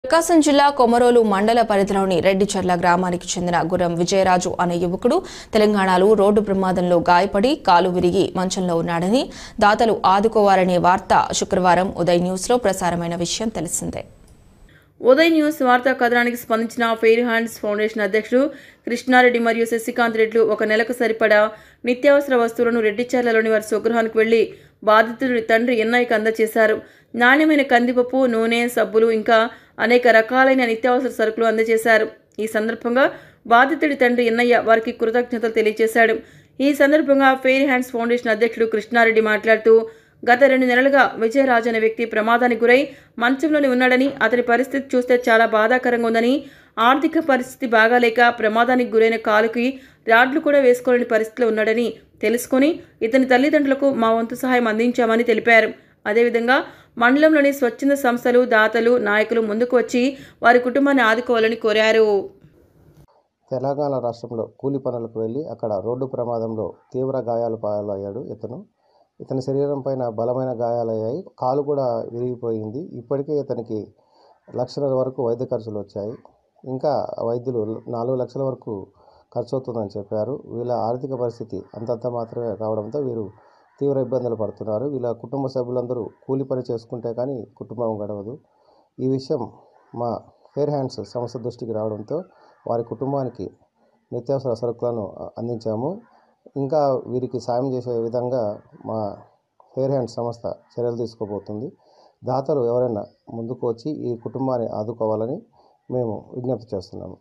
ప్రకాశం జిల్లా కొమరోలు మండల పరిధిలోని రెడ్డిచర్ల గ్రామానికి చెందిన గురం విజయరాజు అనే యువకుడు తెలంగాణలో రోడ్డు ప్రమాదంలో గాయపడి కాలు విరిగి మంచంలో ఉన్నాడని దాతలు ఆదుకోవాలనే వార్త శుక్రవారం ఉదయ్ న్యూస్లో ప్రసారమైన విషయం తెలిసిందే. ఉదయ్ న్యూస్ వార్తా కథనానికి స్పందించిన ఫెయిర్ హ్యాండ్స్ ఫౌండేషన్ అధ్యక్షుడు కృష్ణారెడ్డి మరియు శశికాంత్ రెడ్డిలు ఒక నెలకు సరిపడా నిత్యావసర వస్తువులను రెడ్డిచర్లలోని వారి స్వగృహానికి వెళ్లి బాధితుడి తండ్రి ఎన్నయ్యకు అందజేశారు. నాణ్యమైన కందిపప్పు, నూనె, సబ్బులు ఇంకా అనేక రకాలైన నిత్యావసర సరుకులు అందజేశారు. ఈ సందర్భంగా బాధితుడి తండ్రి ఎన్నయ్య వారికి కృతజ్ఞతలు తెలియజేశాడు. ఈ సందర్భంగా ఫెయిర్ హ్యాండ్స్ ఫౌండేషన్ అధ్యక్షుడు కృష్ణారెడ్డి మాట్లాడుతూ గత 2 నెలలుగా విజయరాజు అనే వ్యక్తి ప్రమాదానికి గురై మంచంలోనే ఉన్నాడని, అతని పరిస్థితి చూస్తే చాలా బాధాకరంగా ఉందని, ఆర్థిక పరిస్థితి బాగాలేక ప్రమాదానికి గురైన కాలుకి రాడ్లు కూడా వేసుకోలేని పరిస్థితిలో ఉన్నాడని తెలుసుకుని ఇతని తల్లిదండ్రులకు మా వంతు సహాయం అందించామని తెలిపారు. అదేవిధంగా మండలంలోని స్వచ్ఛంద సంస్థలు, దాతలు, నాయకులు ముందుకు వచ్చి వారి కుటుంబాన్ని ఆదుకోవాలని కోరారు. తెలంగాణ రాష్ట్రంలో కూలి పనులకు వెళ్ళి అక్కడ రోడ్డు ప్రమాదంలో తీవ్ర గాయాలు పాలయ్యాడు. ఇతని శరీరం పైన బలమైన గాయాలయ్యాయి. కాలు కూడా విరిగిపోయింది. ఇప్పటికే ఇతనికి లక్షల వరకు వైద్య ఖర్చులు వచ్చాయి. ఇంకా వైద్యులు 4 లక్షల వరకు ఖర్చు అవుతుందని చెప్పారు. వీళ్ళ ఆర్థిక పరిస్థితి అంతంత మాత్రమే కావడంతో వీరు తీవ్ర ఇబ్బందులు పడుతున్నారు. వీళ్ళ కుటుంబ సభ్యులందరూ కూలి పని చేసుకుంటే కానీ కుటుంబం గడవదు. ఈ విషయం మా ఫెయిర్ హ్యాండ్స్ సంస్థ దృష్టికి రావడంతో వారి కుటుంబానికి నిత్యావసర సరుకులను అందించాము. ఇంకా వీరికి సాయం చేసే విధంగా మా ఫెయిర్ హ్యాండ్స్ సంస్థ చర్యలు తీసుకోబోతుంది. దాతలు ఎవరైనా ముందుకు వచ్చి ఈ కుటుంబాన్ని ఆదుకోవాలని మేము విజ్ఞప్తి చేస్తున్నాము.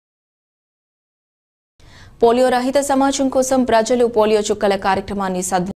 పోలియో రహిత సమాజం కోసం ప్రజలు పోలియో చుక్కల కార్యక్రమాన్ని